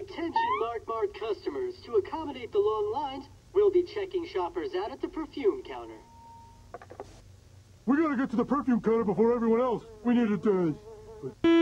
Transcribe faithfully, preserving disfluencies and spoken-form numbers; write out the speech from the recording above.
Attention Mart Mart customers. To accommodate the long lines, we'll be checking shoppers out at the perfume counter. We gotta get to the perfume counter before everyone else. We need a day.